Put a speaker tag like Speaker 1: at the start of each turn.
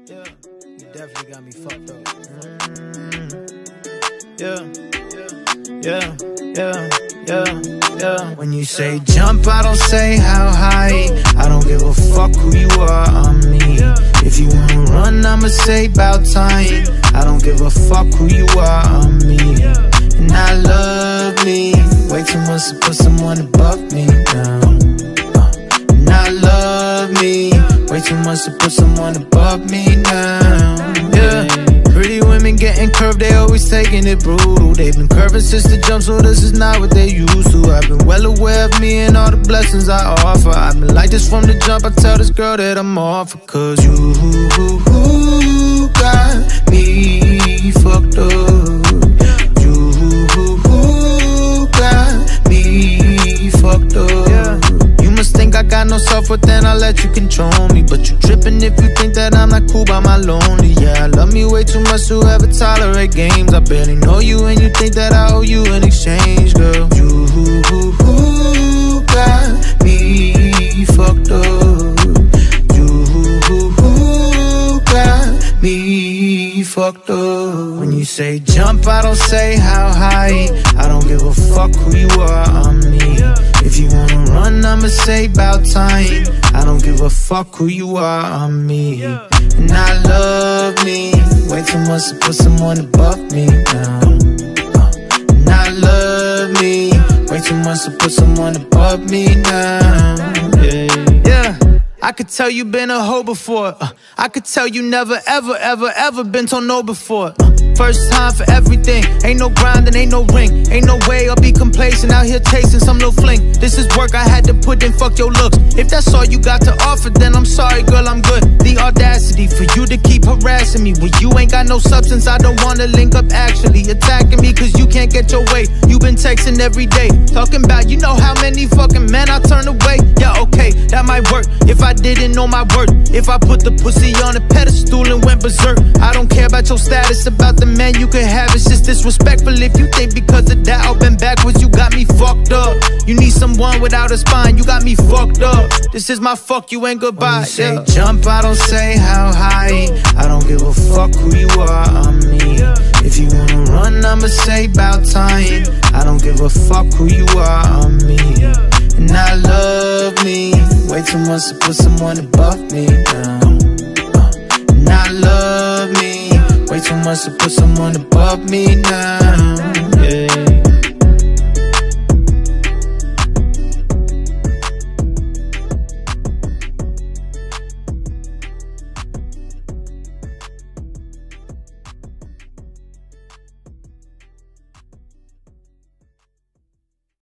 Speaker 1: Yeah, you definitely got me fucked up. Yeah. When you say jump, I don't say how high. I don't give a fuck who you are, I'm me. If you wanna run, I'ma say about time. I don't give a fuck who you are, I'm me. And I love me way too much to put someone above me down. And I love me way too much to put someone above me now. Yeah. Pretty women getting curved, they always taking it brutal. They've been curving since the jump, so this is not what they used to. I've been well aware of me and all the blessings I offer. I've been like this from the jump, I tell this girl that I'm off her. Cause you got me fucked up. You got me fucked up. You must think I got no self-worth, then I let you control me. But you tripping if you think that I'm not cool by my lonely. Yeah, I love me way too much to ever tolerate games. I barely know you and you think that I owe you an exchange, girl. You got me fucked up. You got me fucked up. When you say jump, I don't say how high. I don't give a fuck who you are, I'm me. If you wanna run, I'ma say about time. I don't give a fuck who you are, I'm me. And I love me way too much to put someone above me down. And I love me way too much to put someone above me now. Yeah. I could tell you been a hoe before. I could tell you never, ever, ever, ever been told no before. First time for everything. Ain't no grinding, ain't no ring. Ain't no way I'll be complacent out here chasing some little fling. This is work I had to put in, fuck your looks. If that's all you got to offer, then I'm sorry, girl, I'm good. The audacity for you to keep harassing me when you ain't got no substance. I don't wanna link up actually. Attacking me cause you can't get your way. You been texting every day, talking about you know how many fucking men I turn away. Yeah, okay, that might work if I didn't know my worth. If I put the pussy on a pedestal and went berserk. I don't care about your status, about the man you could have. It's just disrespectful if you think because of that I've been backwards. You got me fucked up. You need someone without a spine. You got me fucked up. This is my fuck you ain't goodbye. When you say jump, I don't say how high. I don't give a fuck who you are, I'm me. If you wanna run, I'ma say about time. I don't give a fuck who you are, I'm me. And I love me way too much to put someone above me down. And I love me way too much to put someone above me now. Yeah.